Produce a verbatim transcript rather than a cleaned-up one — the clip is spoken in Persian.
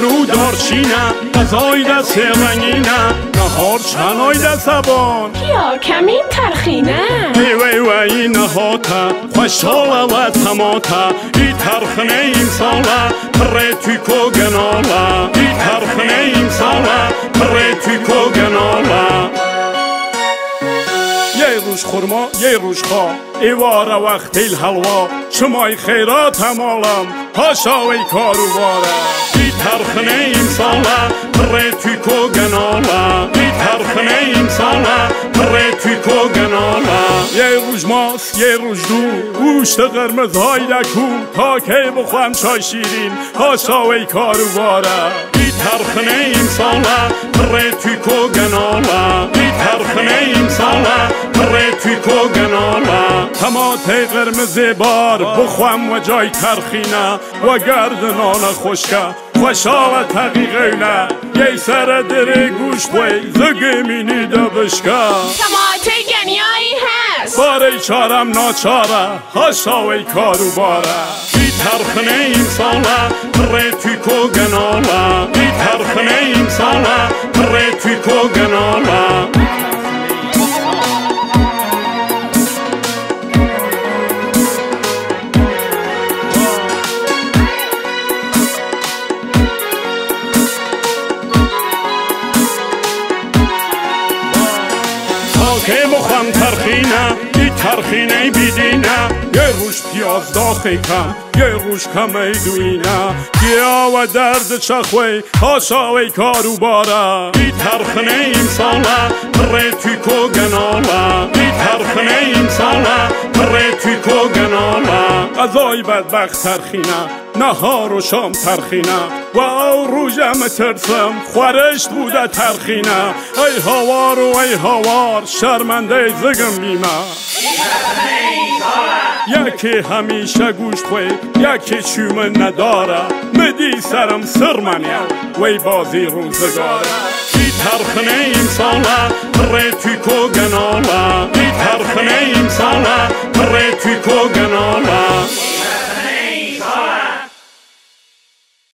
رو دارچینه غذای دست رنگینه نهار چنای دست زبان یا کمی ترخینه ای وی وی نهاته خوشحاله و تماته ای ترخنه این ساله پره توی کو گناله ای ترخنه این ساله پره توی کو گناله یه روش خورما یه روش خواه ایواره وقت الحلوا شمای خیرات همالم هاشاوی کارو باره ای ترخنه این ساله پره توی کو گناله ای ترخنه این ساله پره توی کو گناله یه روش ماست یه روش دو گوشت قرمز های دکو تا که بخوام چای شیرین هاشاوی کارو باره ای ترخنه این ساله پره توی کو گناله ای ترخنه این ساله پره توی کو گناله تماته قرمز بار بخوام و جای ترخینه و گردنان خوشکه خوشحال تقیقینه یه سر دره گوشت وی زگمینی دا بشکه تماته گنیایی هست باره چارم ناچاره هاشاوی کارو باره ای ترخنه این ساله پره توی کو گناله ای ترخنه این ساله پره توی کو گناله که بخوام ترخینه ای ترخینه بیدینه یه روش پیاز داخی کم یه روش کمی دوینه گیا و درد چخوی هاشاوی کارو باره ای ترخنه این ساله پره توی کو گناله ای ترخنه این ساله پره توی کو گناله غذای بدبخت ترخینه نهار و شام ترخینه و او روژم ترسم خورشت بوده ترخینه ای هوار و ای هوار شرمنده زگم بیمه یکی همیشه گوشت خوی یکی چومن نداره مدی سرم سر منیم وی بازی روزگاره ای ترخنه این ساله پره توی کو گناله ای ترخنه این ساله پره توی کو گناله